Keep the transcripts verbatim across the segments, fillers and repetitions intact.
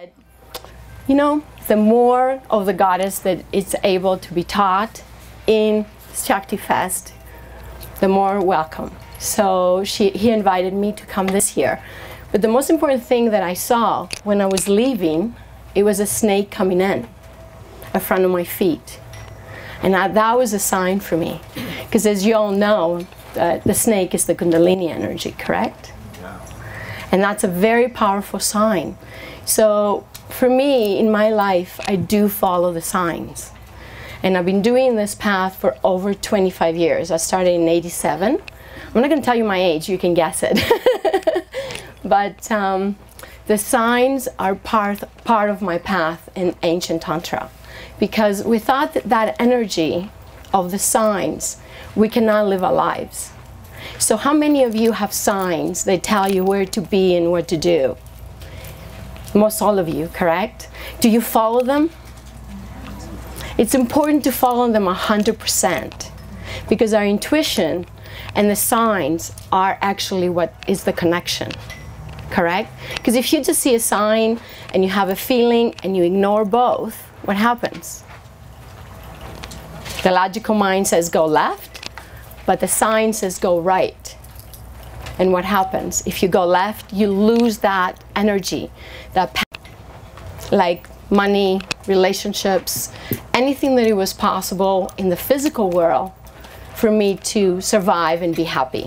You know, the more of the goddess that is able to be taught in Shakti Fest, the more welcome. So she, he invited me to come this year. But the most important thing that I saw when I was leaving, it was a snake coming in, in front of my feet. And I, that was a sign for me. Because as you all know, uh, the snake is the Kundalini energy, correct? Yeah. And that's a very powerful sign. So for me, in my life, I do follow the signs. And I've been doing this path for over twenty-five years. I started in eighty-seven. I'm not going to tell you my age, you can guess it. But um, the signs are part, part of my path in ancient Tantra. Because without that energy of the signs, we cannot live our lives. So how many of you have signs that tell you where to be and what to do? Most all of you, correct? Do you follow them? It's important to follow them one hundred percent because our intuition and the signs are actually what is the connection, correct? Because if you just see a sign and you have a feeling and you ignore both, what happens? The logical mind says go left, but the sign says go right. And what happens? If you go left, you lose that energy, that power. Like money, relationships, anything that it was possible in the physical world for me to survive and be happy.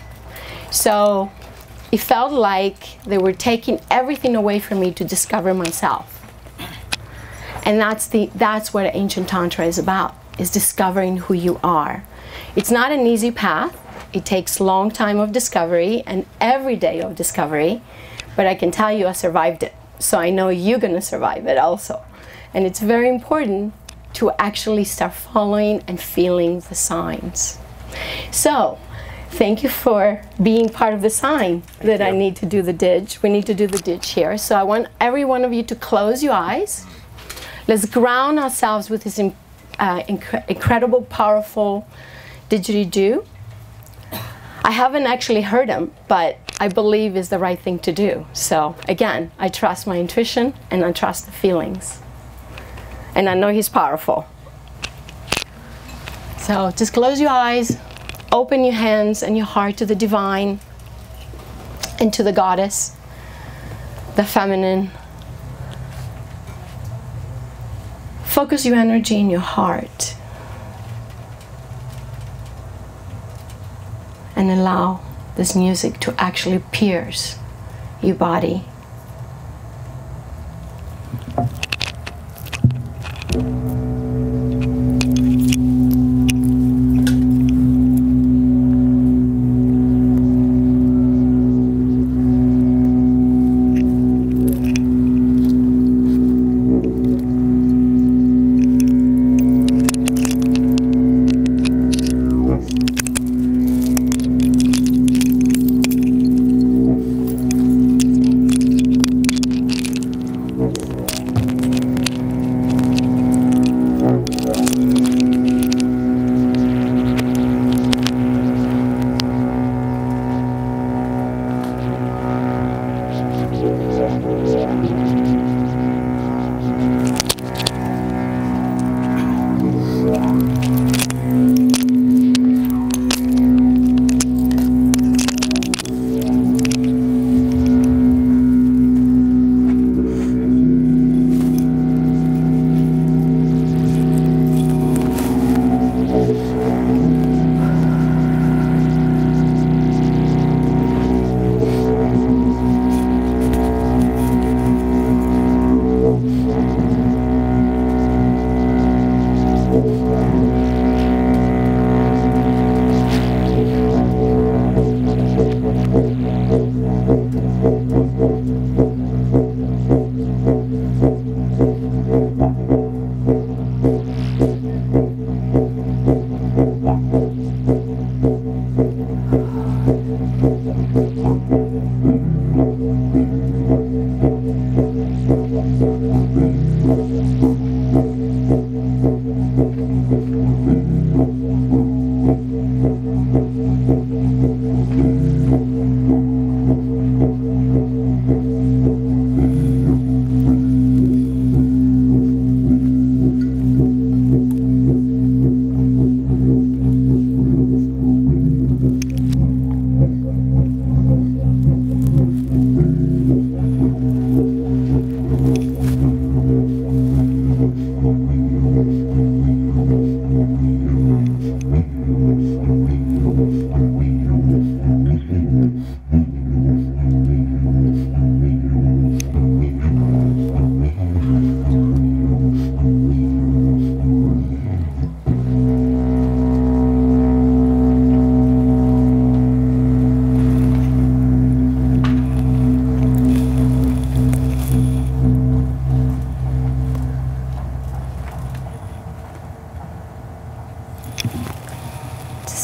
So it felt like they were taking everything away from me to discover myself. And that's, the, that's what ancient Tantra is about, is discovering who you are. It's not an easy path. It takes a long time of discovery and every day of discovery, but I can tell you I survived it. So I know you're going to survive it also. And it's very important to actually start following and feeling the signs. So thank you for being part of the sign that I need to do the Didge. We need to do the Didge here. So I want every one of you to close your eyes. Let's ground ourselves with this in, uh, inc incredible, powerful didgeridoo. I haven't actually heard him, but I believe is the right thing to do. So again, I trust my intuition and I trust the feelings. And I know he's powerful. So just close your eyes, open your hands and your heart to the divine and to the goddess, the feminine. Focus your energy in your heart. And allow this music to actually pierce your body.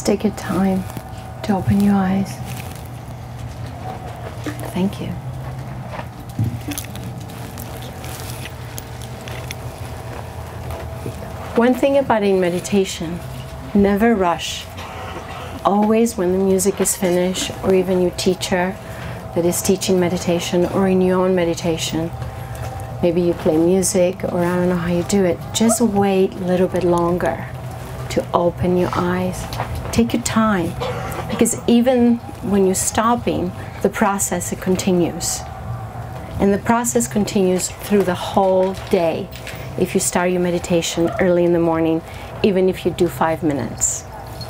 take your time to open your eyes. Thank you. One thing about in meditation, never rush. Always when the music is finished, or even your teacher that is teaching meditation, or in your own meditation, maybe you play music, or I don't know how you do it, just wait a little bit longer to open your eyes. Take your time, because even when you're stopping, the process, it continues. And the process continues through the whole day if you start your meditation early in the morning, even if you do five minutes.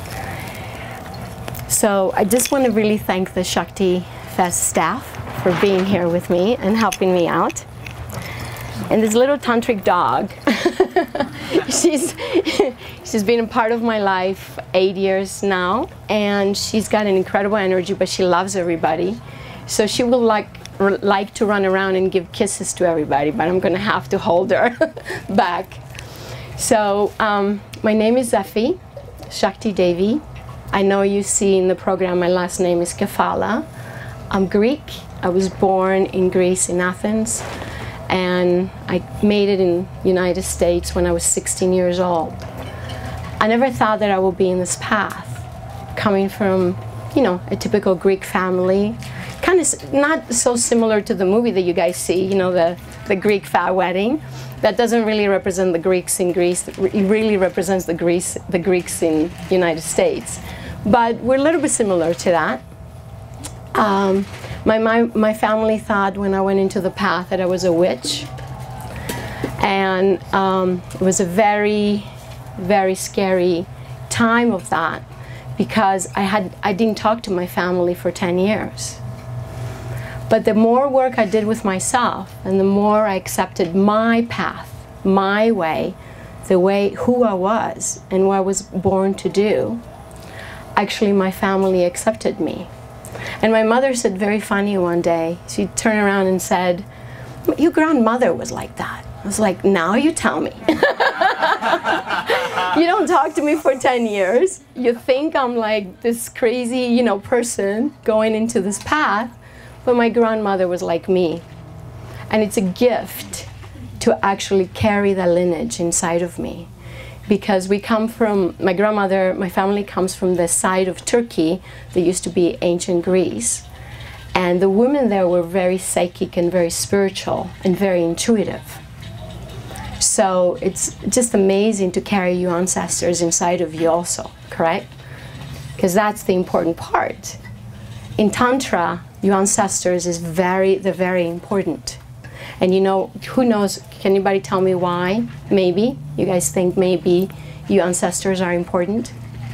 So I just want to really thank the Shakti Fest staff for being here with me and helping me out. And this little tantric dog, she's, she's been a part of my life eight years now, and she's got an incredible energy, but she loves everybody. So she will like, like to run around and give kisses to everybody, but I'm going to have to hold her back. So um, my name is Zephi, Shakti Devi. I know you see in the program my last name is Kefala. I'm Greek. I was born in Greece, in Athens, and I made it in the United States when I was sixteen years old. I never thought that I would be in this path, coming from, you know, a typical Greek family, kind of not so similar to the movie that you guys see, you know, the, the Greek fat wedding. That doesn't really represent the Greeks in Greece. It really represents the, Greece, the Greeks in the United States. But we're a little bit similar to that. Um, my, my, my family thought when I went into the path that I was a witch. And um, it was a very, very scary time of that, because I, had, I didn't talk to my family for ten years. But the more work I did with myself, and the more I accepted my path, my way, the way who I was and what I was born to do, actually my family accepted me. And my mother said very funny one day, she turned around and said, "Your grandmother was like that." I was like, "Now you tell me." You don't talk to me for ten years. You think I'm like this crazy, you know, person going into this path. But my grandmother was like me. And it's a gift to actually carry the lineage inside of me. Because we come from, my grandmother, my family comes from the side of Turkey that used to be ancient Greece. And the women there were very psychic and very spiritual and very intuitive. So it's just amazing to carry your ancestors inside of you also, correct? Because that's the important part. In Tantra, your ancestors is very, they're very important. And you know, who knows, can anybody tell me why? Maybe, you guys think maybe your ancestors are important?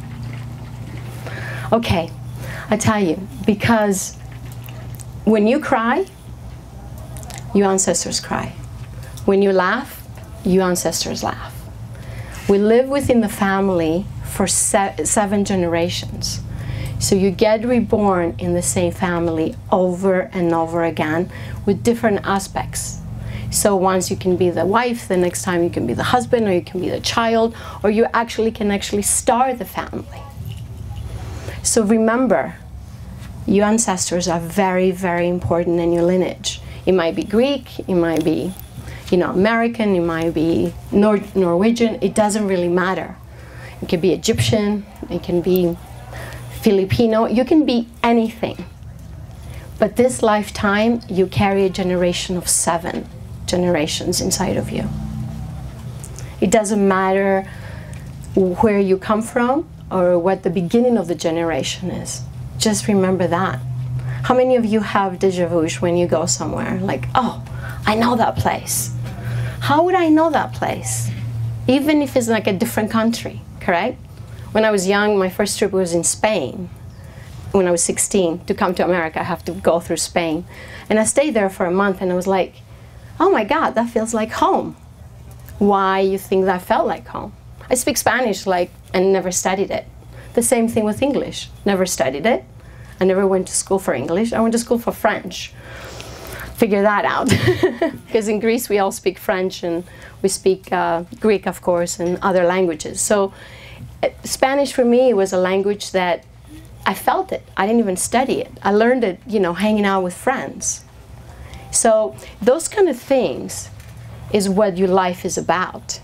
Okay, I tell you, because when you cry, your ancestors cry. When you laugh, your ancestors laugh. We live within the family for se seven generations. So you get reborn in the same family over and over again with different aspects. So once you can be the wife, the next time you can be the husband, or you can be the child, or you actually can actually start the family. So remember, your ancestors are very, very important in your lineage. It might be Greek, it might be, you know, American, it might be Nor Norwegian, it doesn't really matter. It can be Egyptian, it can be Filipino, you can be anything. But this lifetime, you carry a generation of seven generations inside of you. It doesn't matter where you come from or what the beginning of the generation is. Just remember that. How many of you have déjà vu when you go somewhere? Like, oh, I know that place. How would I know that place? Even if it's like a different country, correct? When I was young, my first trip was in Spain. When I was sixteen, to come to America, I have to go through Spain. And I stayed there for a month, and I was like, oh my God, that feels like home. Why you think that felt like home? I speak Spanish like, and never studied it. The same thing with English, never studied it. I never went to school for English, I went to school for French. Figure that out. Because in Greece we all speak French, and we speak uh, Greek, of course, and other languages. So Spanish for me was a language that I felt it. I didn't even study it. I learned it, you know, hanging out with friends. So those kind of things is what your life is about.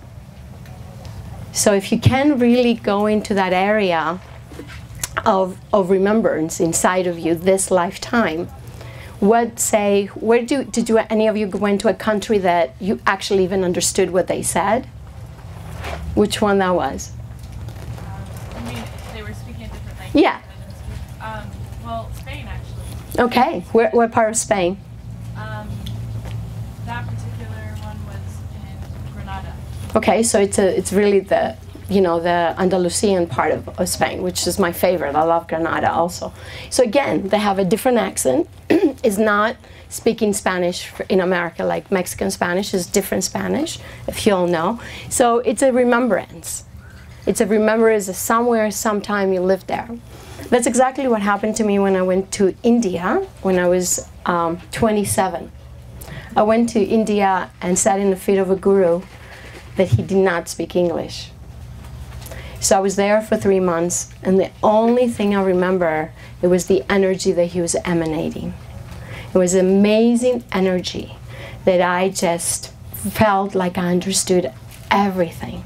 So if you can really go into that area of, of remembrance inside of you this lifetime, what say, where do, did you, any of you go into a country that you actually even understood what they said? Which one that was? Um, I mean, they were speaking a different language. Yeah. Um, well, Spain, actually. Okay. Where, what part of Spain? Um, that particular one was in Granada. Okay, so it's a, it's really the, you know, the Andalusian part of, of Spain, which is my favorite. I love Granada also. So again, they have a different accent. It's not speaking Spanish for, in America like Mexican Spanish is different Spanish, if you all know. So it's a remembrance. It's a remembrance of somewhere, sometime you lived there. That's exactly what happened to me when I went to India when I was um, twenty-seven. I went to India and sat in the feet of a guru that he did not speak English. So I was there for three months, and the only thing I remember, it was the energy that he was emanating. It was amazing energy that I just felt like I understood everything.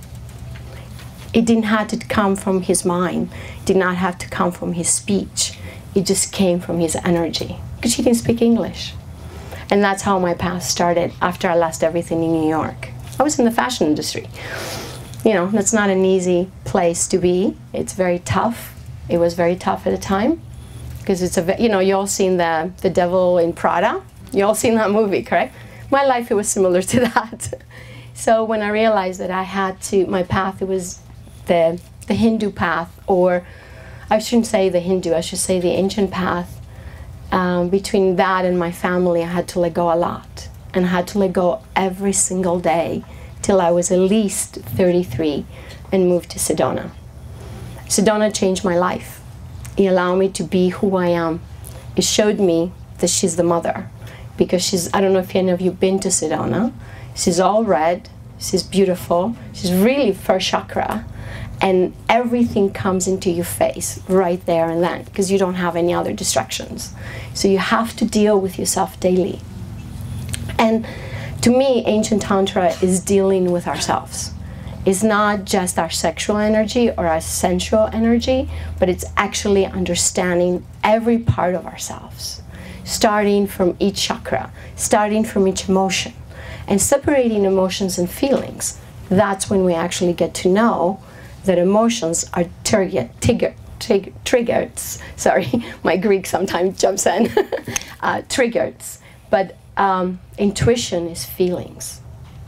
It didn't have to come from his mind. It did not have to come from his speech. It just came from his energy, because he didn't speak English. And that's how my path started after I lost everything in New York. I was in the fashion industry. You know, that's not an easy place to be. It's very tough. It was very tough at the time. Because it's a, you know, you all seen the, the Devil in Prada? You all seen that movie, correct? My life, it was similar to that. So when I realized that I had to, my path, it was the, the Hindu path, or I shouldn't say the Hindu, I should say the ancient path. Um, between that and my family, I had to let go a lot. And I had to let go every single day till I was at least thirty-three and moved to Sedona. Sedona changed my life. It allowed me to be who I am. It showed me that she's the mother, because she's, I don't know if any of you have been to Sedona. She's all red, she's beautiful, she's really first chakra, and everything comes into your face right there and then, because you don't have any other distractions. So you have to deal with yourself daily. And to me, ancient Tantra is dealing with ourselves. It's not just our sexual energy or our sensual energy, but it's actually understanding every part of ourselves, starting from each chakra, starting from each emotion, and separating emotions and feelings. That's when we actually get to know that emotions are trigger, trigger, trigger, triggers. Sorry, my Greek sometimes jumps in. uh, triggers. But um, intuition is feelings.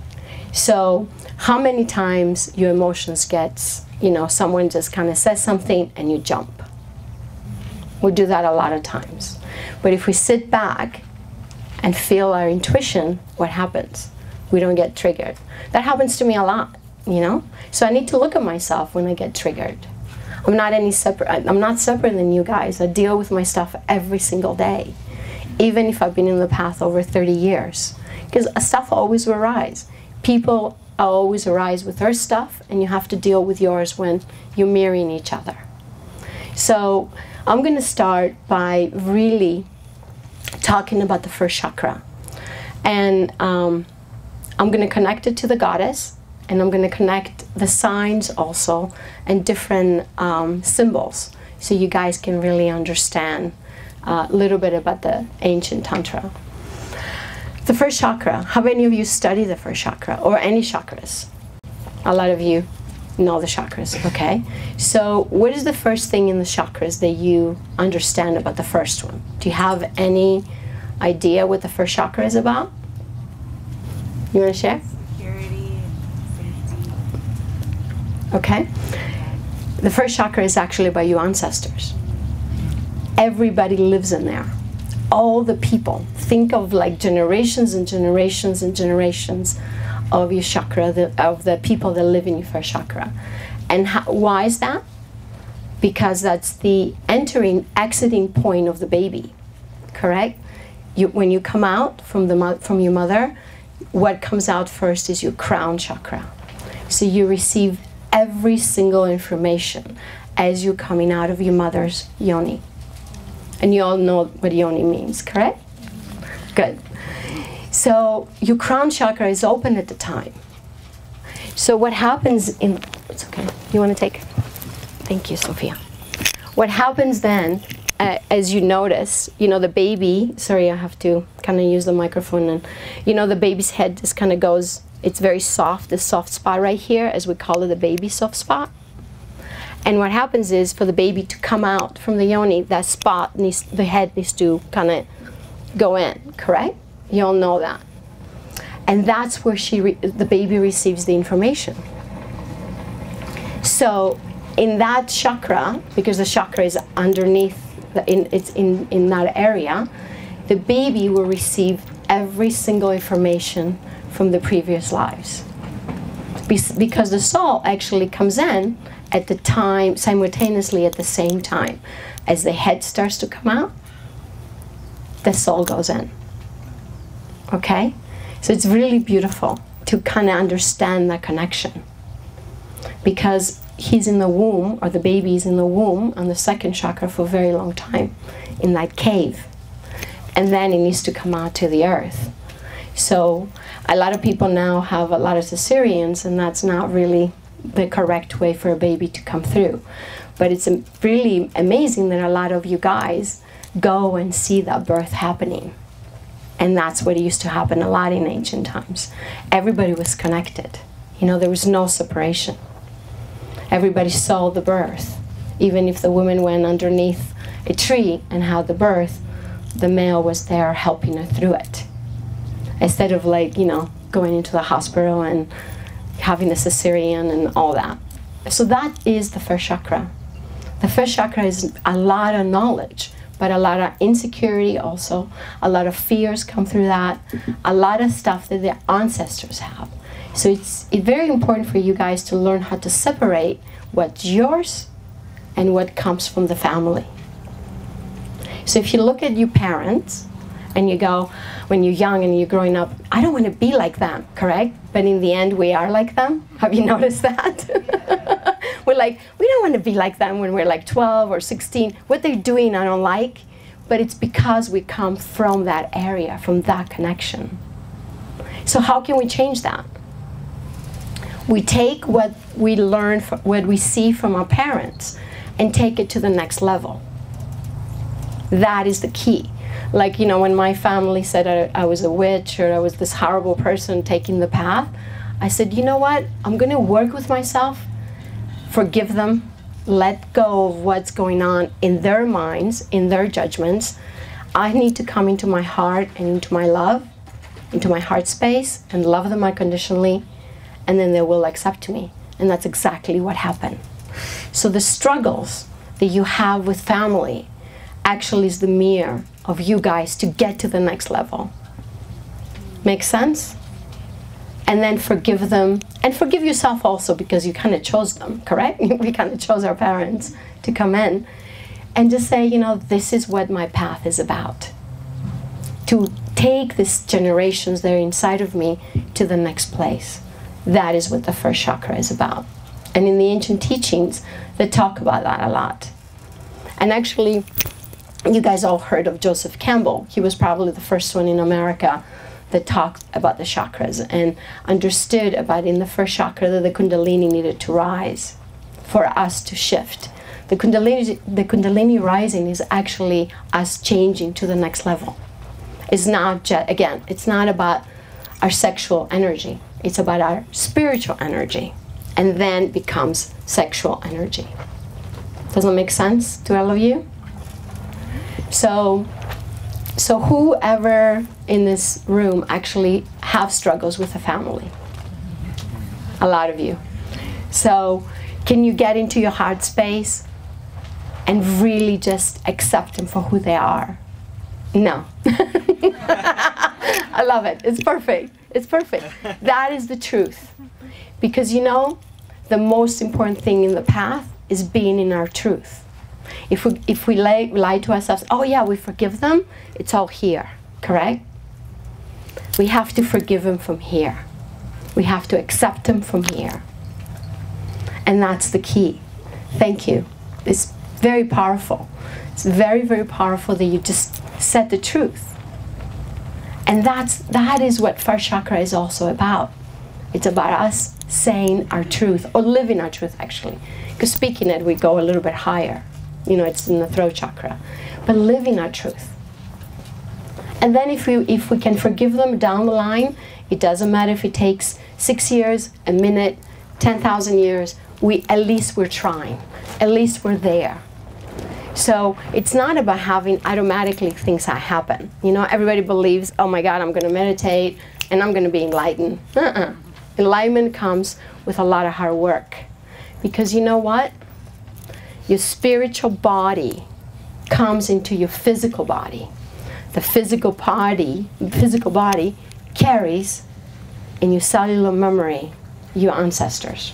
So how many times your emotions gets, you know, someone just kind of says something and you jump. We do that a lot of times. But if we sit back and feel our intuition, what happens? We don't get triggered. That happens to me a lot, you know? So I need to look at myself when I get triggered. I'm not any separate, I'm not separate than you guys. I deal with my stuff every single day, even if I've been in the path over thirty years. Because stuff always will arise. People always arise with their stuff, and you have to deal with yours when you're mirroring each other. So I'm going to start by really talking about the first chakra. And um, I'm going to connect it to the goddess, and I'm going to connect the signs also and different um, symbols, so you guys can really understand uh, a little bit about the ancient Tantra. The first chakra, how many of you study the first chakra, or any chakras? A lot of you know the chakras, okay? So what is the first thing in the chakras that you understand about the first one? Do you have any idea what the first chakra is about? You want to share? Security, safety. Okay. The first chakra is actually by your ancestors. Everybody lives in there. All the people. Think of like generations and generations and generations of your chakra, the, of the people that live in your first chakra. And how, why is that? Because that's the entering, exiting point of the baby, correct? You, when you come out from, the, from your mother, what comes out first is your crown chakra. So you receive every single information as you're coming out of your mother's yoni. And you all know what yoni means, correct? Good. So your crown chakra is open at the time. So what happens in, it's okay, you want to take, thank you, Sophia. What happens then, uh, as you notice, you know, the baby, sorry, I have to kind of use the microphone, and you know, the baby's head just kind of goes, it's very soft, the soft spot right here, as we call it, the baby soft spot. And what happens is, for the baby to come out from the yoni, that spot needs, the head needs to kind of go in, correct? You all know that. And that's where she re the baby receives the information. So in that chakra, because the chakra is underneath, the, in, it's in, in that area, the baby will receive every single information from the previous lives. Be because the soul actually comes in at the time, simultaneously at the same time. As the head starts to come out, the soul goes in. Okay? So it's really beautiful to kind of understand that connection. Because he's in the womb, or the baby is in the womb on the second chakra for a very long time, in that cave. And then it needs to come out to the earth. So a lot of people now have a lot of cesareans, and that's not really the correct way for a baby to come through. But it's really amazing that a lot of you guys go and see that birth happening. And that's what used to happen a lot in ancient times. Everybody was connected. You know, there was no separation. Everybody saw the birth. Even if the woman went underneath a tree and had the birth, the male was there helping her through it. Instead of, like, you know, going into the hospital and having a cesarean and all that. So that is the first chakra. The first chakra is a lot of knowledge, but a lot of insecurity also. A lot of fears come through that. A lot of stuff that their ancestors have. So it's, it's very important for you guys to learn how to separate what's yours and what comes from the family. So if you look at your parents and you go, when you're young and you're growing up, I don't want to be like them, correct? But in the end, we are like them. Have you noticed that? We're like, we don't want to be like them when we're like twelve or sixteen. What they're doing, I don't like. But it's because we come from that area, from that connection. So how can we change that? We take what we learn, from, what we see from our parents, and take it to the next level. That is the key. Like, you know, when my family said I, I was a witch or I was this horrible person taking the path, I said, you know what? I'm going to work with myself, forgive them, let go of what's going on in their minds, in their judgments. I need to come into my heart and into my love, into my heart space, and love them unconditionally, and then they will accept me. And that's exactly what happened. So the struggles that you have with family actually is the mirror of you guys to get to the next level. Make sense? And then forgive them, and forgive yourself also, because you kind of chose them, correct? We kind of chose our parents to come in. And just say, you know, this is what my path is about. To take these generations that are inside of me to the next place. That is what the first chakra is about. And in the ancient teachings, they talk about that a lot. And actually, you guys all heard of Joseph Campbell. He was probably the first one in America that talked about the chakras and understood about in the first chakra that the Kundalini needed to rise for us to shift. The Kundalini, the Kundalini rising is actually us changing to the next level. It's not just, again, it's not about our sexual energy. It's about our spiritual energy, and then becomes sexual energy. Does that make sense to all of you? So, so whoever in this room actually have struggles with the family? A lot of you. So can you get into your heart space and really just accept them for who they are? No. I love it. It's perfect. It's perfect. That is the truth. Because, you know, the most important thing in the path is being in our truth. If we, if we lie, lie to ourselves, oh yeah, we forgive them, it's all here, correct? We have to forgive them from here. We have to accept them from here. And that's the key. Thank you. It's very powerful. It's very, very powerful that you just said the truth. And that's, that is what first chakra is also about. It's about us saying our truth, or living our truth, actually. Because speaking it, we go a little bit higher. You know, it's in the throat chakra. But living our truth. And then if we, if we can forgive them down the line, it doesn't matter if it takes six years, a minute, ten thousand years, we, at least we're trying. At least we're there. So it's not about having automatically things that happen. You know, everybody believes, oh my God, I'm going to meditate and I'm going to be enlightened. Uh-uh. Enlightenment comes with a lot of hard work. Because you know what? Your spiritual body comes into your physical body. The physical body, physical body carries in your cellular memory your ancestors.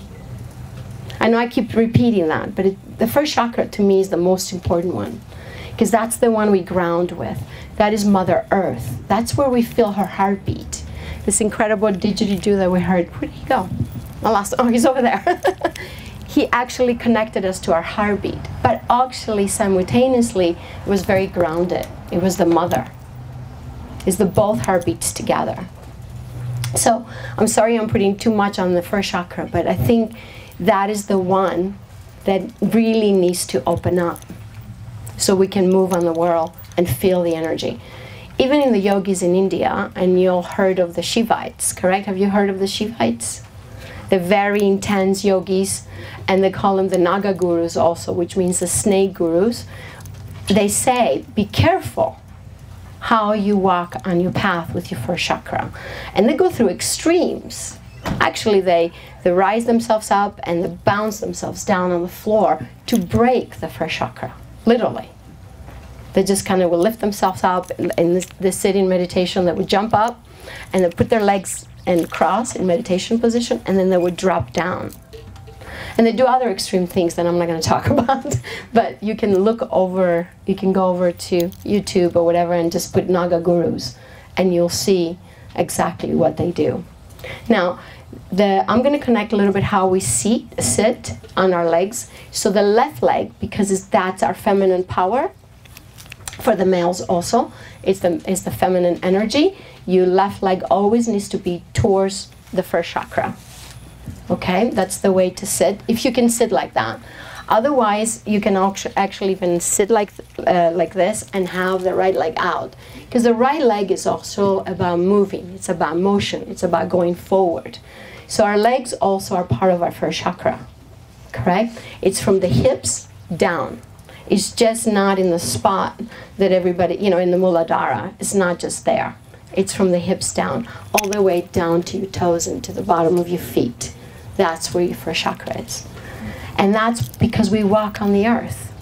I know I keep repeating that, but it, the first chakra to me is the most important one, because that's the one we ground with. That is Mother Earth. That's where we feel her heartbeat. This incredible didgeridoo that we heard. Where did he go? I lost. Oh, he's over there. He actually connected us to our heartbeat, but actually simultaneously it was very grounded. It was the mother. It's the both heartbeats together. So I'm sorry I'm putting too much on the first chakra, but I think that is the one that really needs to open up so we can move on the world and feel the energy. Even in the yogis in India, and you all heard of the Shivites, correct? Have you heard of the Shivites? They're very intense yogis, and they call them the Naga gurus also, which means the snake gurus. They say, be careful how you walk on your path with your first chakra. And they go through extremes. Actually, they, they rise themselves up and they bounce themselves down on the floor to break the first chakra, literally. They just kind of will lift themselves up in this, this sitting meditation. They would jump up and they put their legs and cross in meditation position, and then they would drop down. And they do other extreme things that I'm not going to talk about, but you can look over, you can go over to YouTube or whatever and just put Naga Gurus, and you'll see exactly what they do. Now, the, I'm going to connect a little bit how we sit, sit on our legs. So the left leg, because it's, that's our feminine power, for the males also, it's the, it's the feminine energy. Your left leg always needs to be towards the first chakra. Okay, that's the way to sit, if you can sit like that. Otherwise, you can actually even sit like, uh, like this and have the right leg out. Because the right leg is also about moving, it's about motion, it's about going forward. So our legs also are part of our first chakra, correct? It's from the hips down. It's just not in the spot that everybody, you know, in the Muladhara. It's not just there. It's from the hips down, all the way down to your toes and to the bottom of your feet. That's where your first chakra is. And that's because we walk on the earth.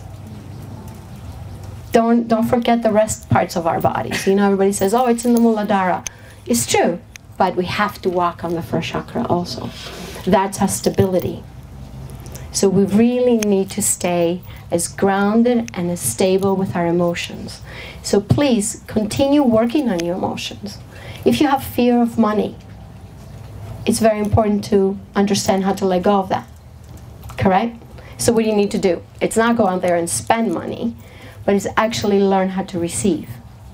Don't, don't forget the rest parts of our bodies. You know, everybody says, oh, it's in the Muladhara. It's true, but we have to walk on the first chakra also. That's our stability. So we really need to stay as grounded and as stable with our emotions. So please continue working on your emotions. If you have fear of money, it's very important to understand how to let go of that, correct? So what do you need to do? It's not go out there and spend money, but it's actually learn how to receive.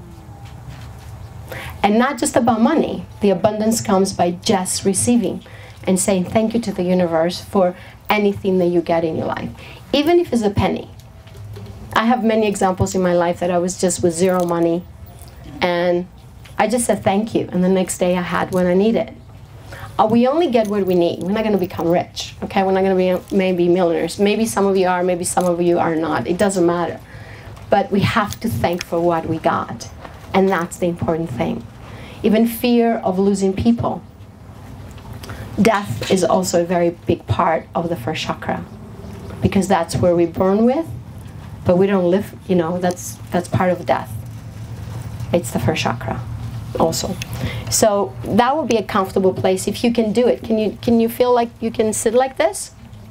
And not just about money. The abundance comes by just receiving and saying thank you to the universe for anything that you get in your life, even if it's a penny. I have many examples in my life that I was just with zero money, and I just said thank you, and the next day I had what I needed. Uh, we only get what we need. We're not going to become rich, okay? We're not going to be maybe millionaires. Maybe some of you are, maybe some of you are not. It doesn't matter. But we have to thank for what we got, and that's the important thing. Even fear of losing people. Death is also a very big part of the first chakra, because that's where we burn with, but we don't live, you know, that's, that's part of death. It's the first chakra also. So that would be a comfortable place if you can do it. Can you, can you feel like you can sit like this?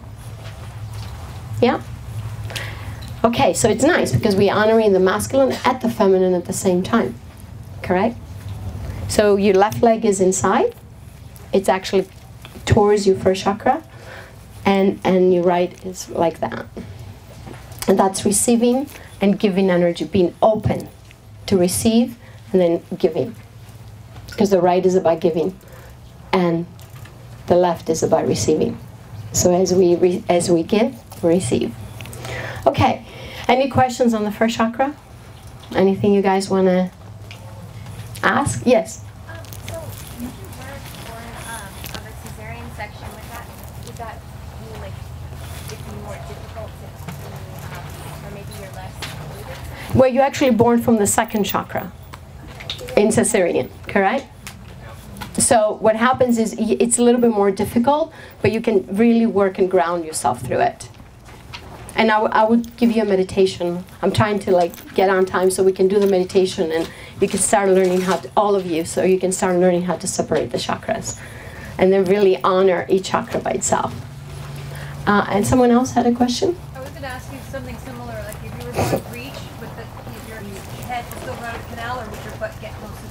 Yeah? Okay, so it's nice because we're honoring the masculine and the feminine at the same time, correct? So your left leg is inside. It's actually towards your first chakra. And, and your right is like that. And that's receiving and giving energy, being open to receive and then giving. Because the right is about giving and the left is about receiving. So as we, re as we give, we receive. Okay, any questions on the first chakra? Anything you guys want to ask? Yes? Um, so you were born um, of a cesarean section. Would that, would that mean like it'd be more difficult to, to um, or maybe you're less fluid? Well, you're actually born from the second chakra in cesarean, correct? So what happens is it's a little bit more difficult, but you can really work and ground yourself through it. And I, I would give you a meditation. I'm trying to like get on time so we can do the meditation and you can start learning how to, all of you, so you can start learning how to separate the chakras. And then really honor each chakra by itself. Uh, and someone else had a question? I was going to ask you something similar, like if you were going to reach, would the, your head still go out of the canal, or would your butt get close to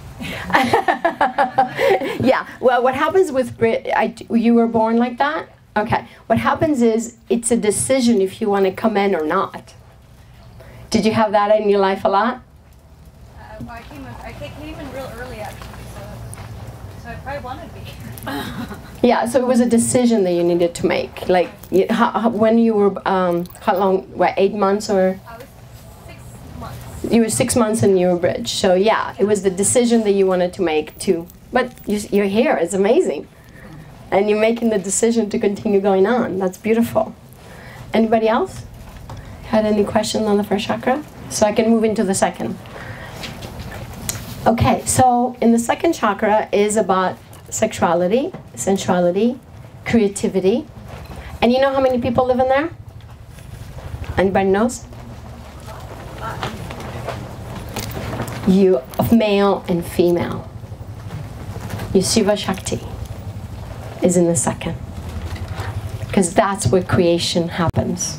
the energy? Yeah, well, what happens with, I, you were born like that? Okay, what happens is it's a decision if you want to come in or not. Did you have that in your life a lot? Uh, well, I came, I came in real early actually, so, so I probably wanted to be. Yeah, so it was a decision that you needed to make. Like, you, how, how, when you were, um, how long, what, eight months or? I was six months. You were six months in your bridge. So yeah, it was the decision that you wanted to make too. But you, you're here, it's amazing. And you're making the decision to continue going on. That's beautiful. Anybody else had any questions on the first chakra? So I can move into the second. Okay, so in the second chakra is about sexuality, sensuality, creativity. And you know how many people live in there? Anybody knows? You, of male and female. Your Shiva Shakti is in the second, because that's where creation happens.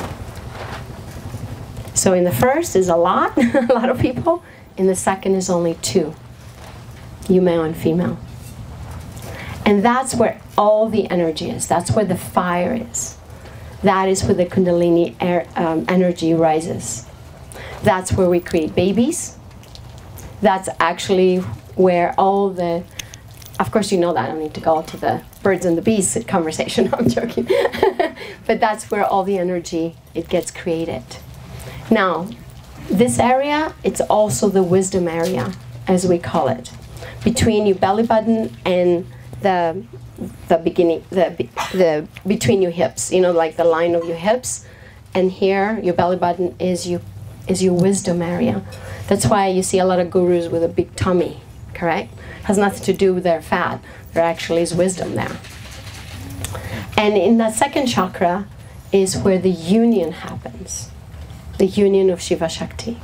So in the first is a lot, a lot of people. In the second is only two, you male and female. And that's where all the energy is. That's where the fire is. That is where the Kundalini air, um, energy rises. That's where we create babies. That's actually where all the, of course you know that, I don't need to go to the birds and the bees conversation, I'm joking. But that's where all the energy, it gets created. Now, this area, it's also the wisdom area, as we call it. Between your belly button and the, the beginning, the, the, between your hips, you know, like the line of your hips. And here, your belly button is your, is your wisdom area. That's why you see a lot of gurus with a big tummy, correct? Has nothing to do with their fat. There actually is wisdom there. And in that second chakra is where the union happens. The union of Shiva Shakti.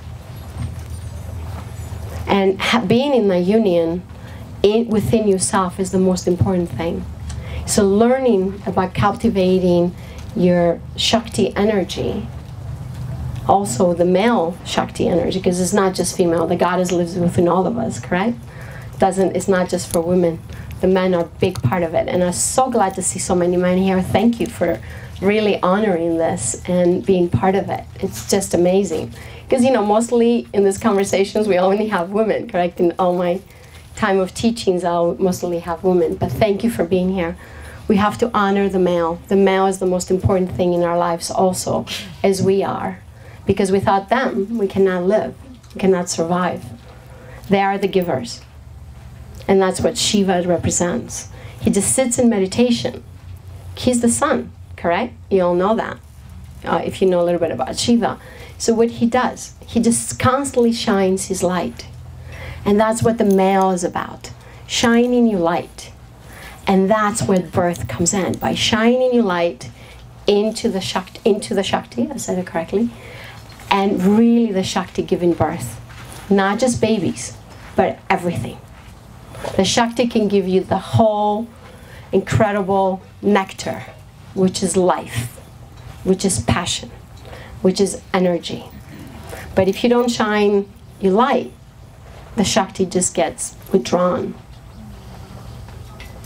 And ha being in the union in, within yourself is the most important thing. So learning about cultivating your Shakti energy, also the male Shakti energy, because it's not just female, the goddess lives within all of us, correct? Doesn't, it's not just for women. The men are a big part of it. And I'm so glad to see so many men here. Thank you for really honoring this and being part of it. It's just amazing. Because, you know, mostly in these conversations, we only have women, correct? In all my time of teachings, I'll mostly have women. But thank you for being here. We have to honor the male. The male is the most important thing in our lives also, as we are. Because without them, we cannot live, we cannot survive. They are the givers. And that's what Shiva represents. He just sits in meditation. He's the sun, correct? You all know that, uh, if you know a little bit about Shiva. So what he does, he just constantly shines his light. And that's what the male is about, shining your light. And that's where birth comes in, by shining your light into the Shakti, into the Shakti, I said it correctly, and really the Shakti giving birth. Not just babies, but everything. The Shakti can give you the whole incredible nectar, which is life, which is passion, which is energy. But if you don't shine your light, the Shakti just gets withdrawn.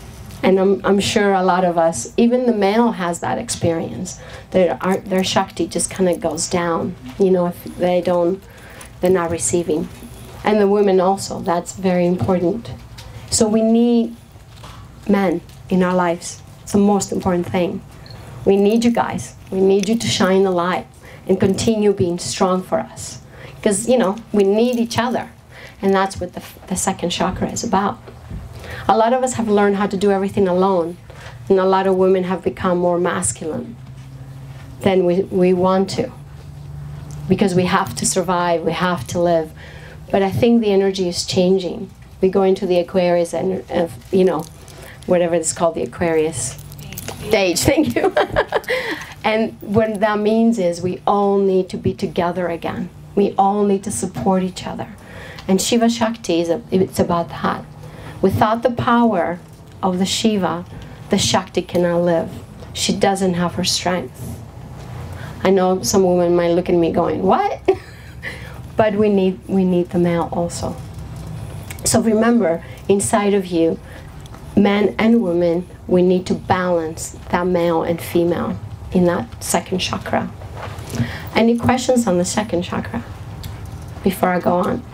And I'm, I'm sure a lot of us, even the male has that experience. Their, their Shakti just kind of goes down, you know, if they don't, they're not receiving. And the women also, that's very important. So we need men in our lives. It's the most important thing. We need you guys. We need you to shine the light and continue being strong for us. Because, you know, we need each other. And that's what the, the second chakra is about. A lot of us have learned how to do everything alone. And a lot of women have become more masculine than we, we want to. Because we have to survive, we have to live. But I think the energy is changing. We go into the Aquarius and, uh, you know, whatever it's called, the Aquarius stage, thank you. And what that means is we all need to be together again. We all need to support each other. And Shiva Shakti, is a, it's about that. Without the power of the Shiva, the Shakti cannot live. She doesn't have her strength. I know some women might look at me going, what? But we need, we need the male also. So remember, inside of you, men and women, we need to balance that male and female in that second chakra. Any questions on the second chakra before I go on?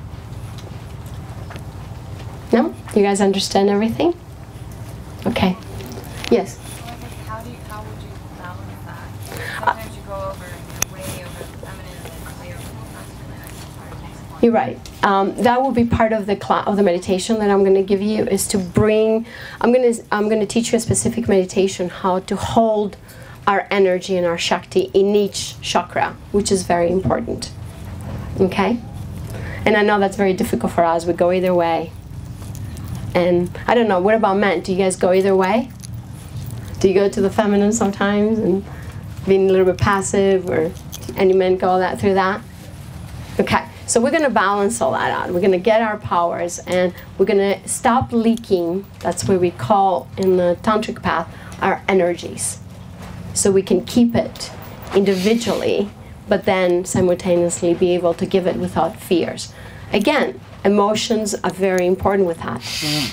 No? You guys understand everything? Okay. Yes? So I guess how do you, how would you balance that? Sometimes you go over and you're way over the feminine and way over the masculine. I can next one. You're right. Um, that will be part of the cla of the meditation that I'm going to give you, is to bring. I'm going to I'm going to teach you a specific meditation how to hold our energy and our Shakti in each chakra, which is very important. Okay? And I know that's very difficult for us. We go either way. And I don't know, what about men? Do you guys go either way? Do you go to the feminine sometimes and being a little bit passive, or any men go that through that? Okay, so we're going to balance all that out. We're going to get our powers, and we're going to stop leaking. That's what we call in the tantric path our energies. So we can keep it individually, but then simultaneously be able to give it without fears. Again, emotions are very important with that.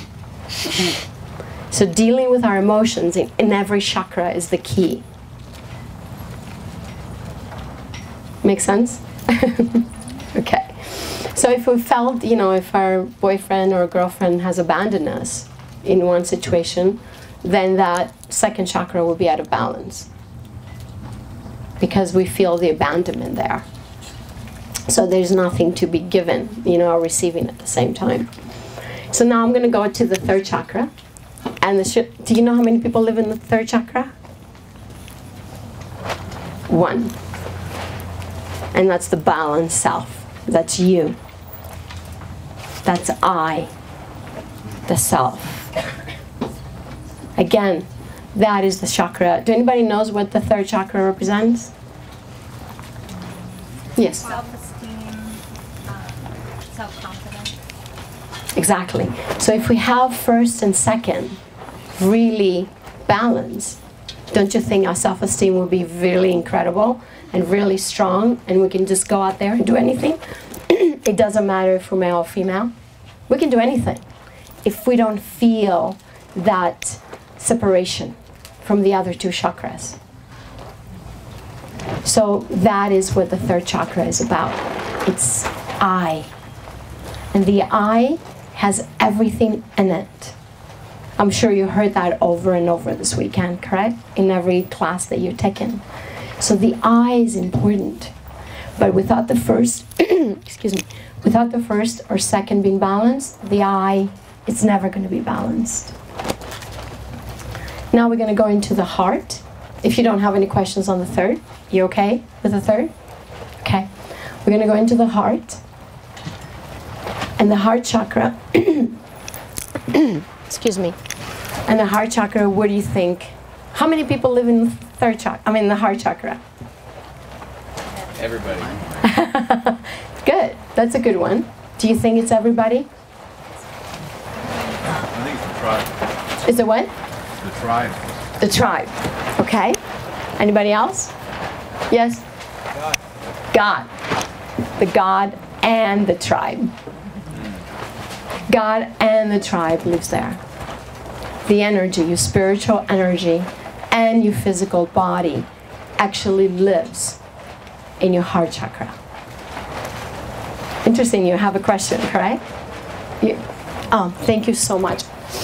So dealing with our emotions in, in every chakra is the key. Make sense? Okay. So if we felt, you know, if our boyfriend or girlfriend has abandoned us in one situation, then that second chakra will be out of balance. Because we feel the abandonment there. So there's nothing to be given, you know, or receiving at the same time. So now I'm going to go to the third chakra. And the sh do you know how many people live in the third chakra? One. And that's the balanced self. That's you. That's I, the self. Again, that is the chakra. Do anybody knows what the third chakra represents? Yes. Self-esteem, um, self-confidence. Exactly. So if we have first and second really balanced, don't you think our self-esteem will be really incredible and really strong, and we can just go out there and do anything? It doesn't matter if we're male or female. We can do anything if we don't feel that separation from the other two chakras. So that is what the third chakra is about. It's I. And the I has everything in it. I'm sure you heard that over and over this weekend, correct? In every class that you're taking. So the I is important. But without the first, excuse me, without the first or second being balanced, the I, it's never going to be balanced. Now we're going to go into the heart. If you don't have any questions on the third, you okay with the third? Okay. We're going to go into the heart. And the heart chakra, excuse me, and the heart chakra, what do you think? How many people live in the third chakra, I mean the heart chakra? Everybody. Good. That's a good one. Do you think it's everybody? I think it's the tribe. Is it what? The tribe. The tribe. Okay. Anybody else? Yes? God. God. The God and the tribe. God and the tribe lives there. the energy, your spiritual energy, and your physical body actually lives in your heart chakra. Interesting, you have a question, correct? You, oh, thank you so much.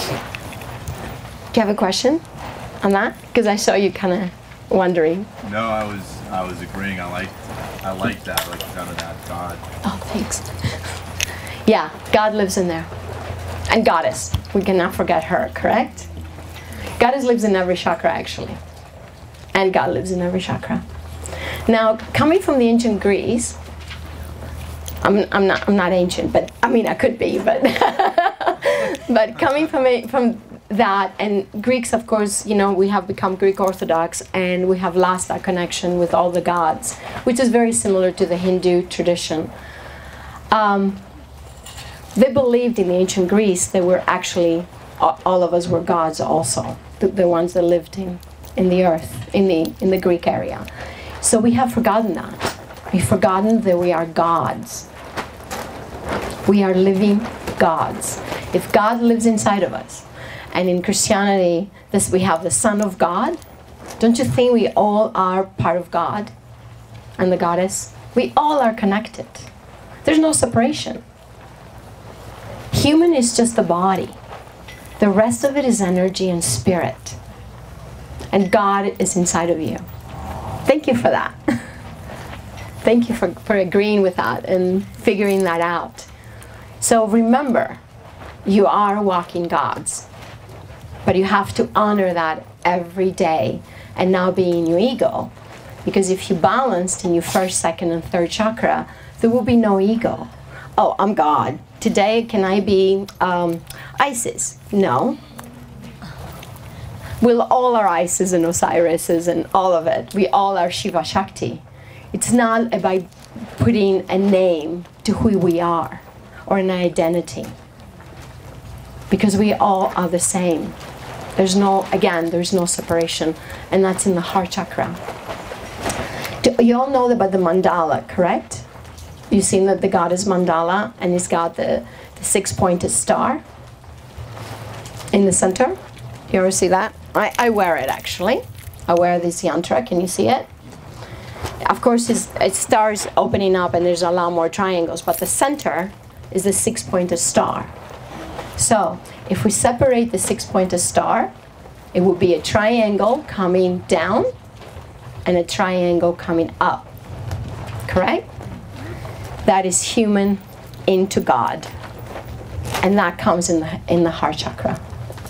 Do you have a question on that? Because I saw you kind of wondering. No, I was I was agreeing. I like I like that. I like the sound of that. God. Oh, thanks. Yeah, God lives in there. And Goddess. We cannot forget her, correct? Goddess lives in every chakra, actually. And God lives in every chakra. Now, coming from the ancient Greece, I'm, I'm not I'm not ancient, but I mean I could be, but but coming from it from that, and Greeks, of course, you know, we have become Greek Orthodox, and we have lost that connection with all the gods, which is very similar to the Hindu tradition. Um, they believed in the ancient Greece that we're actually, all of us were gods also, the, the ones that lived in, in the earth, in the, in the Greek area. So we have forgotten that. We've forgotten that we are gods. We are living gods. If God lives inside of us, and in Christianity, this, we have the Son of God, don't you think we all are part of God and the Goddess? We all are connected. There's no separation. Human is just the body. The rest of it is energy and spirit. And God is inside of you. Thank you for that. Thank you for, for agreeing with that and figuring that out. So remember, you are walking gods. But you have to honor that every day and not be in your ego. Because if you balanced in your first, second, and third chakra, there will be no ego. Oh, I'm God. Today, can I be um, Isis? No. We'll all are Isis and Osiris and all of it. We all are Shiva Shakti. It's not about putting a name to who we are or an identity. Because we all are the same. There's no, again, there's no separation. And that's in the heart chakra. Do you all know about the mandala, correct? You've seen that the god is mandala, and he's got the, the six-pointed star in the center. You ever see that? I, I wear it, actually. I wear this yantra. Can you see it? Of course, it's, it stars opening up, and there's a lot more triangles. But the center is the six-pointed star. So, if we separate the six-pointed star, it would be a triangle coming down and a triangle coming up. Correct? That is human into God. And that comes in the, in the heart chakra.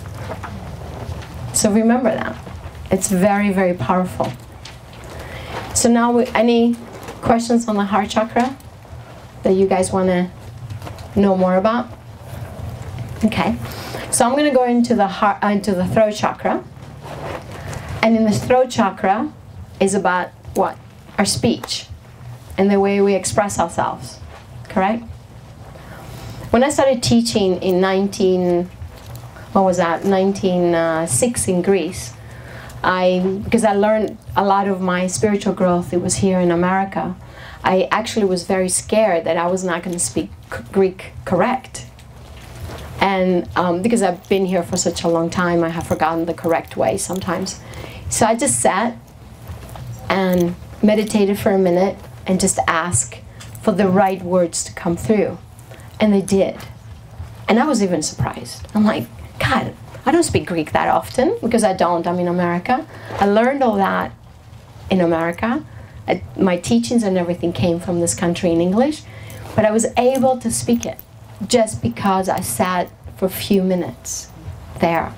So remember that. It's very, very powerful. So now, we, any questions on the heart chakra that you guys want to know more about? Okay. So I'm going to go into the heart, uh, into the throat chakra. And in the throat chakra is about what? Our speech and the way we express ourselves. Correct? When I started teaching in nineteen, what was that? nineteen oh six in Greece, I because I learned a lot of my spiritual growth, it was here in America. I actually was very scared that I was not going to speak Greek correct. And um, because I've been here for such a long time, I have forgotten the correct way sometimes. So I just sat and meditated for a minute and just asked for the right words to come through. And they did. And I was even surprised. I'm like, God, I don't speak Greek that often, because I don't. I'm in America. I learned all that in America. I, my teachings and everything came from this country in English. But I was able to speak it just because I sat for a few minutes there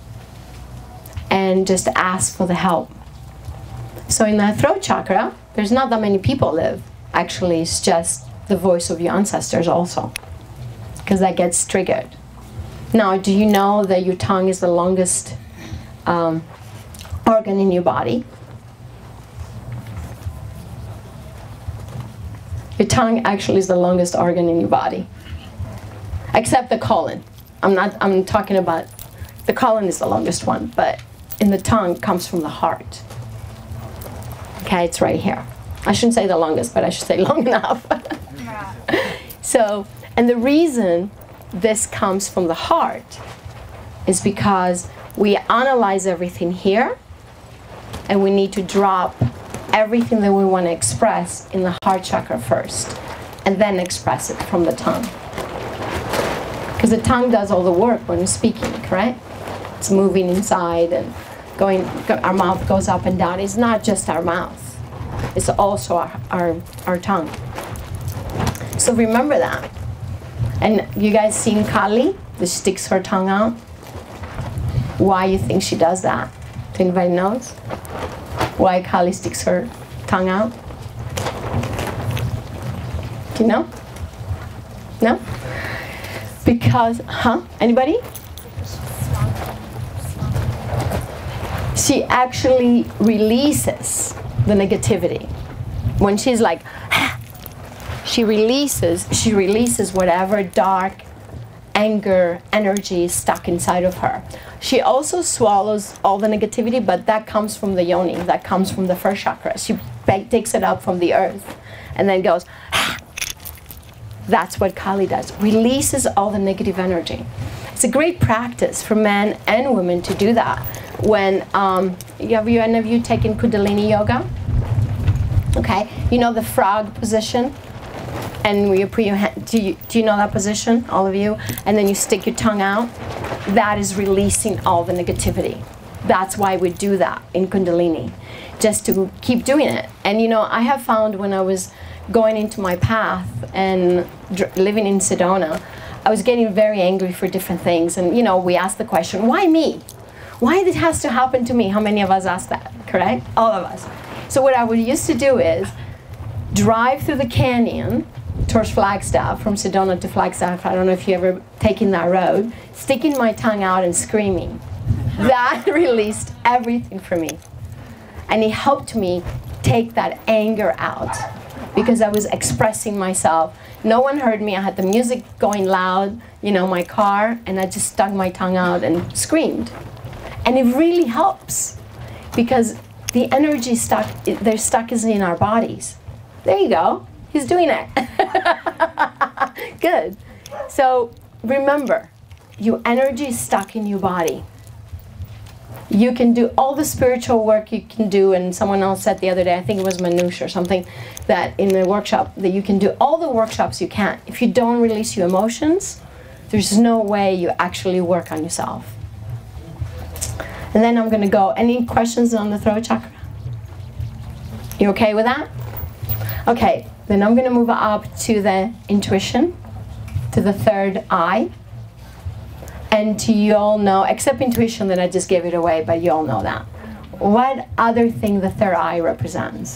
and just asked for the help. So in the throat chakra, there's not that many people live. Actually, it's just the voice of your ancestors also, because that gets triggered. Now, do you know that your tongue is the longest um, organ in your body? Your tongue actually is the longest organ in your body, except the colon. I'm not. I'm talking about the colon is the longest one, but in the tongue comes from the heart. Okay, it's right here. I shouldn't say the longest, but I should say long enough. So, and the reason this comes from the heart is because we analyze everything here, and we need to drop everything that we want to express in the heart chakra first, and then express it from the tongue. Because the tongue does all the work when we're speaking, correct? It's moving inside and going, our mouth goes up and down. It's not just our mouth. It's also our, our, our tongue. So remember that. And you guys seen Kali, that sticks her tongue out? Why you think she does that? Do anybody knows? Why Kali sticks her tongue out? Do you know? No? Because, huh? Anybody? She actually releases the negativity. When she's like, she releases, she releases whatever dark anger, energy is stuck inside of her. She also swallows all the negativity, but that comes from the yoni, that comes from the first chakra. She takes it up from the earth and then goes, that's what Kali does, releases all the negative energy. It's a great practice for men and women to do that. When, um, have you, any of you taken Kundalini yoga? Okay, you know the frog position? And you put your hand, do you, do you know that position, all of you? And then you stick your tongue out. That is releasing all the negativity. That's why we do that in Kundalini, just to keep doing it. And you know, I have found when I was going into my path and dr- living in Sedona, I was getting very angry for different things. And you know, we asked the question, why me? Why it has to happen to me? How many of us ask that, correct? All of us. So what I would used to do is drive through the canyon towards Flagstaff, from Sedona to Flagstaff. I don't know if you ever taken that road, sticking my tongue out and screaming. That released everything for me. And it helped me take that anger out because I was expressing myself. No one heard me. I had the music going loud, you know, my car, and I just stuck my tongue out and screamed. And it really helps because the energy stuck, they're stuck is in our bodies. There you go. He's doing it. Good. So remember, your energy is stuck in your body. You can do all the spiritual work you can do, and someone else said the other day, I think it was Manoush or something, that in the workshop, that you can do all the workshops you can. If you don't release your emotions, there's no way you actually work on yourself. And then I'm going to go, any questions on the throat chakra? You okay with that? Okay, then I'm going to move up to the intuition, to the third eye. And to you all know, except intuition that I just gave it away, but you all know that. What other thing the third eye represents?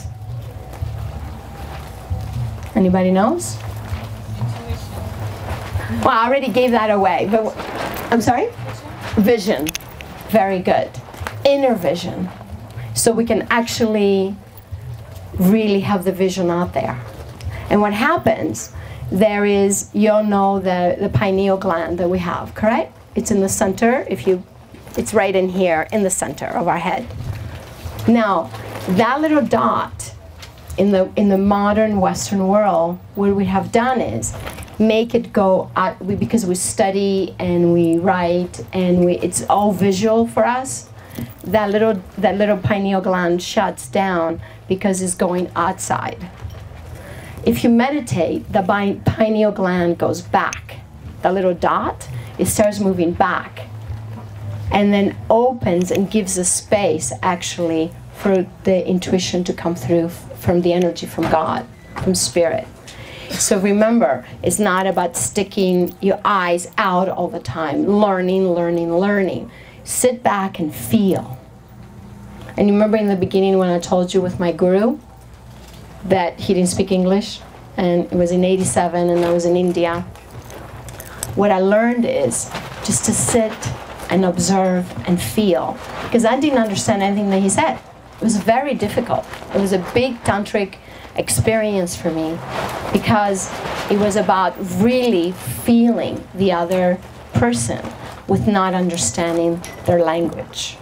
Anybody knows? Intuition. Well, I already gave that away, but I'm sorry? Vision. Very good. Inner vision. So we can actually really have the vision out there. And what happens, there is, you all know the, the pineal gland that we have, correct? It's in the center. If you, it's right in here, in the center of our head. Now, that little dot in the in the modern Western world, what we have done is make it go out, we, because we study and we write and we, it's all visual for us. That little that little pineal gland shuts down because it's going outside. If you meditate, the pineal gland goes back. The little dot, it starts moving back and then opens and gives a space actually for the intuition to come through from the energy from God, from spirit. So remember, it's not about sticking your eyes out all the time, learning, learning, learning. Sit back and feel. And you remember in the beginning when I told you with my guru that he didn't speak English, and it was in eighty-seven and I was in India. What I learned is just to sit and observe and feel, because I didn't understand anything that he said. It was very difficult. It was a big tantric experience for me because it was about really feeling the other person with not understanding their language.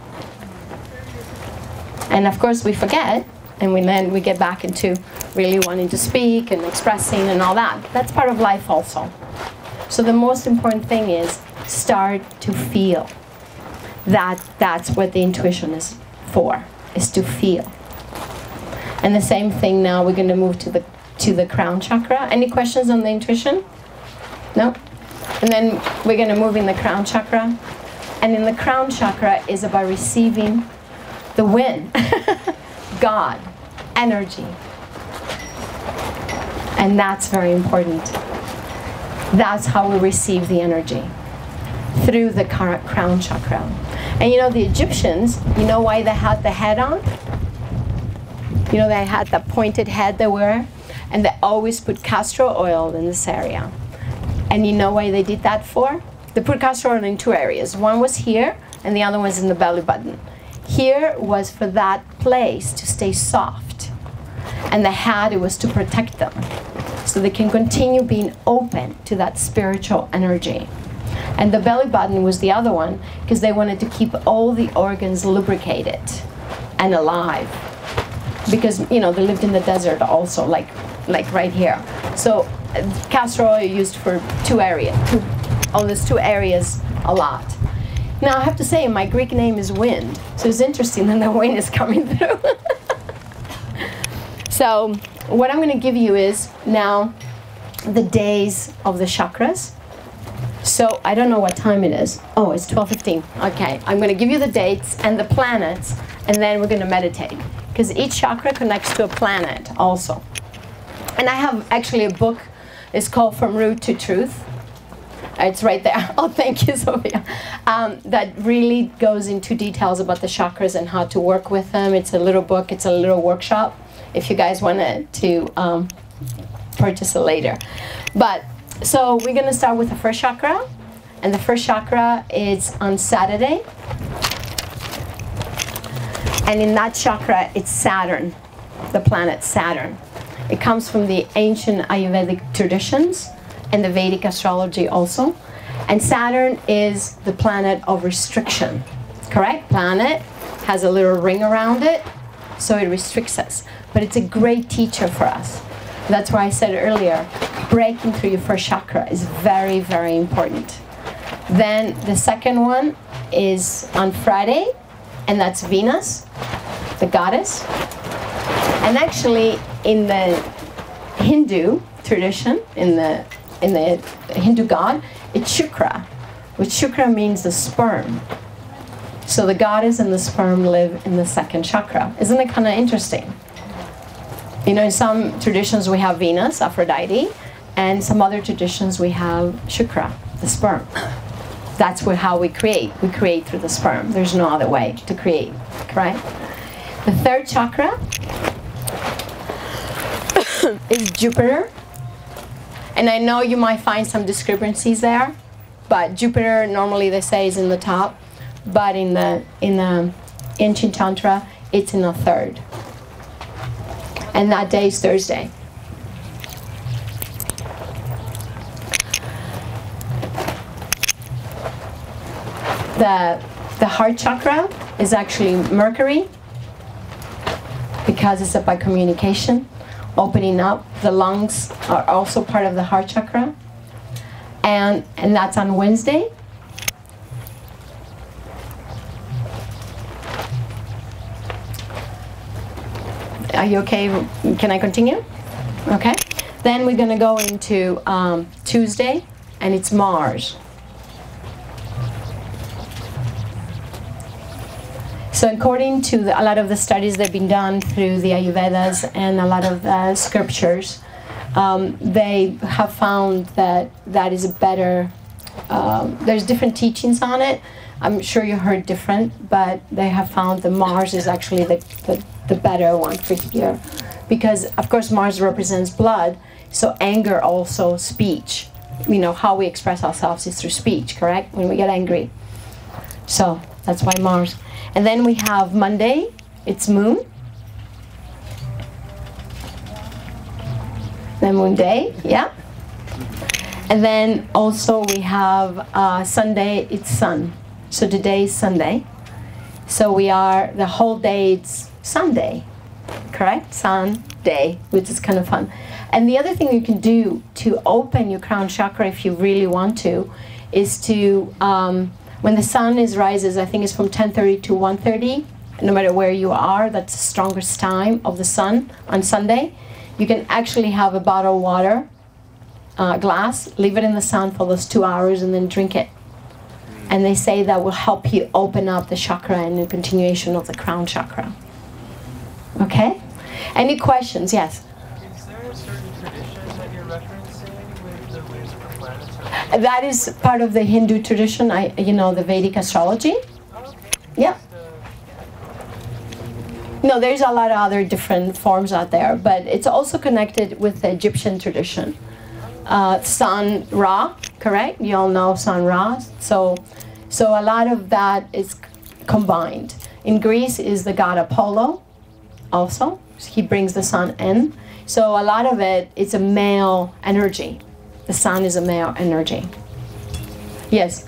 And of course we forget, and we, then we get back into really wanting to speak and expressing and all that. That's part of life also. So the most important thing is start to feel. that that's what the intuition is for, is to feel. And the same thing now, we're going to move to the to the crown chakra. Any questions on the intuition? No? And then we're going to move in the crown chakra. And in the crown chakra is about receiving the wind, God, energy. And that's very important. That's how we receive the energy, through the crown chakra. And you know, the Egyptians, you know why they had the head on? You know, they had the pointed head they wear, and they always put castor oil in this area. And you know why they did that for? They put castor oil in two areas. One was here, and the other was in the belly button. Here was for that place to stay soft. And the head, it was to protect them, so they can continue being open to that spiritual energy. And the belly button was the other one, because they wanted to keep all the organs lubricated and alive. Because, you know, they lived in the desert also, like, like right here. So uh, castor oil used for two areas, two, all these two areas a lot. Now, I have to say, my Greek name is wind, so it's interesting that the wind is coming through. So what I'm going to give you is now the days of the chakras. So I don't know what time it is. Oh, it's twelve fifteen. Okay, I'm going to give you the dates and the planets, and then we're going to meditate. Because each chakra connects to a planet also. And I have actually a book. It's called From Root to Truth. It's right there. Oh, thank you, Sophia. Um, that really goes into details about the chakras and how to work with them. It's a little book. It's a little workshop, if you guys wanted to um, purchase it later. But, so we're going to start with the first chakra. And the first chakra is on Saturday. And in that chakra, it's Saturn, the planet Saturn. It comes from the ancient Ayurvedic traditions and the Vedic astrology also. And Saturn is the planet of restriction, correct? Planet has a little ring around it, so it restricts us. But it's a great teacher for us. That's why I said earlier, breaking through your first chakra is very, very important. Then the second one is on Friday, and that's Venus, the goddess. And actually, in the Hindu tradition, in the in the Hindu god, it's Shukra, which Shukra means the sperm. So the goddess and the sperm live in the second chakra. Isn't it kind of interesting? You know, in some traditions we have Venus, Aphrodite, and some other traditions we have Shukra, the sperm. That's where, how we create. We create through the sperm. There's no other way to create, right? The third chakra is Jupiter. And I know you might find some discrepancies there, but Jupiter normally they say is in the top, but in the in the ancient tantra it's in the third. And that day is Thursday. The the heart chakra is actually Mercury, because it's about communication. Opening up. The lungs are also part of the heart chakra. And, and that's on Wednesday. Are you okay? Can I continue? Okay. Then we're going to go into um, Tuesday, and it's Mars. So according to the, a lot of the studies that have been done through the Ayurvedas and a lot of the scriptures, um, they have found that that is a better, um, there's different teachings on it. I'm sure you heard different, but they have found that Mars is actually the, the, the better one for here. Because, of course, Mars represents blood, so anger also speech. You know, how we express ourselves is through speech, correct? When we get angry. So that's why Mars. And then we have Monday, it's Moon. The Moon Day, yeah. And then also we have uh, Sunday, it's Sun. So today is Sunday. So we are, the whole day it's Sunday, correct? Sunday, which is kind of fun. And the other thing you can do to open your crown chakra if you really want to, is to um, When the sun is rises, I think it's from ten thirty to one thirty. No matter where you are, that's the strongest time of the sun on Sunday. You can actually have a bottle of water, uh, glass, leave it in the sun for those two hours and then drink it. And they say that will help you open up the chakra and the continuation of the crown chakra. Okay? Any questions? Yes? Is there a certain tradition that you're referencing with the ways of the planets? That is part of the Hindu tradition, I, you know, the Vedic astrology. Oh, okay. Yeah. No, there's a lot of other different forms out there, but it's also connected with the Egyptian tradition. Uh, Sun Ra, correct? You all know Sun Ra. So, so a lot of that is combined. In Greece is the god Apollo, also. He brings the sun in. So a lot of it is a male energy. The sun is a male energy. Yes?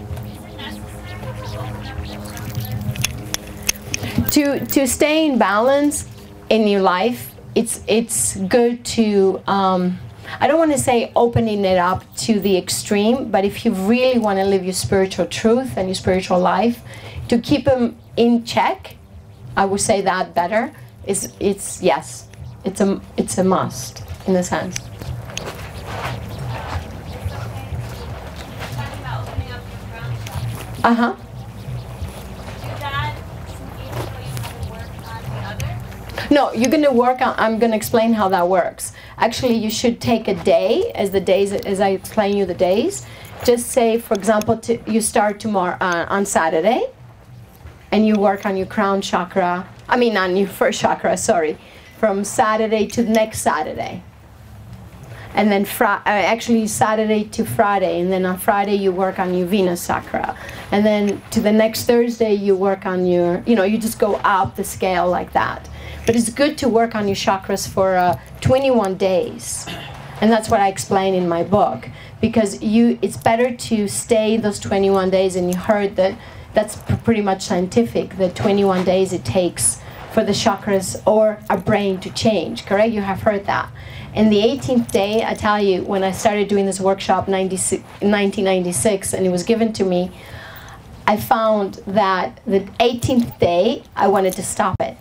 To, to stay in balance in your life, it's, it's good to, um, I don't want to say opening it up to the extreme, but if you really want to live your spiritual truth and your spiritual life, to keep them in check, I would say that better, is it's, yes, it's a, it's a must in a sense. Uh-huh. No, you're going to work on, I'm going to explain how that works. Actually, you should take a day, as the days, as I explain you the days. Just say, for example, to, you start tomorrow, uh, on Saturday, and you work on your crown chakra, I mean on your first chakra, sorry, from Saturday to next Saturday. And then fr uh, actually Saturday to Friday, and then on Friday you work on your Venus chakra. And then to the next Thursday you work on your, you know, you just go up the scale like that. But it's good to work on your chakras for uh, twenty-one days. And that's what I explain in my book. Because you, it's better to stay those twenty-one days, and you heard that that's pretty much scientific, the twenty-one days it takes for the chakras or a brain to change, correct? You have heard that. And the eighteenth day, I tell you, when I started doing this workshop in nineteen ninety-six, and it was given to me, I found that the eighteenth day, I wanted to stop it.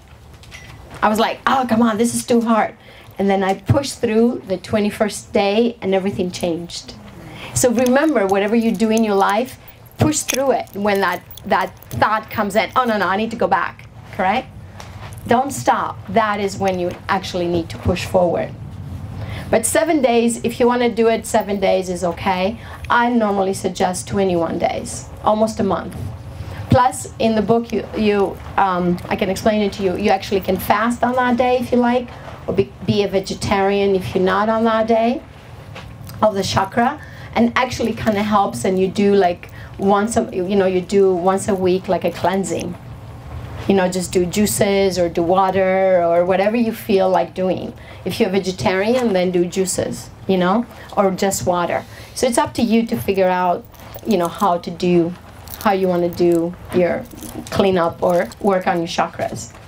I was like, oh, come on, this is too hard. And then I pushed through the twenty-first day, and everything changed. So remember, whatever you do in your life, push through it when that, that thought comes in. Oh, no, no, I need to go back, correct? Don't stop. That is when you actually need to push forward. But seven days, if you want to do it, seven days is okay. I normally suggest twenty-one days, almost a month. Plus, in the book, you, you um, I can explain it to you. You actually can fast on that day if you like, or be, be a vegetarian if you're not on that day of the chakra. And actually kind of helps, and you do like once a, you know, you do once a week like a cleansing. You know, just do juices or do water or whatever you feel like doing. If you're a vegetarian, then do juices, you know, or just water. So it's up to you to figure out, you know, how to do, how you want to do your cleanup or work on your chakras.